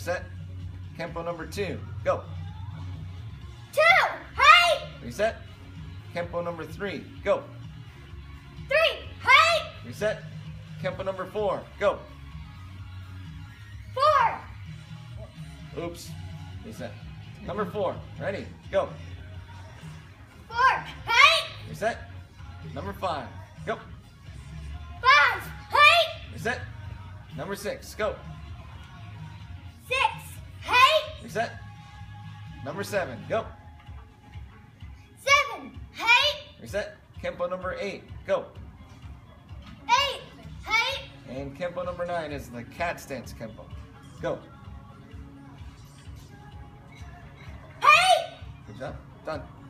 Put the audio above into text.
Reset. Kempo number 2. Go. 2. Hey. Reset. Kempo number 3. Go. 3. Hey. Reset. Kempo number 4. Go. 4. Oops. Reset. Number 4. Ready. Go. 4. Hey. Reset. Number 5. Go. 5. Hey. Reset. Number 6. Go. 6. Hey. Reset. Number 7. Go. 7. Hey. Reset. Kempo number 8. Go. 8. Hey. And Kempo number 9 is the cat stance Kempo. Go. Hey. Good job. Done.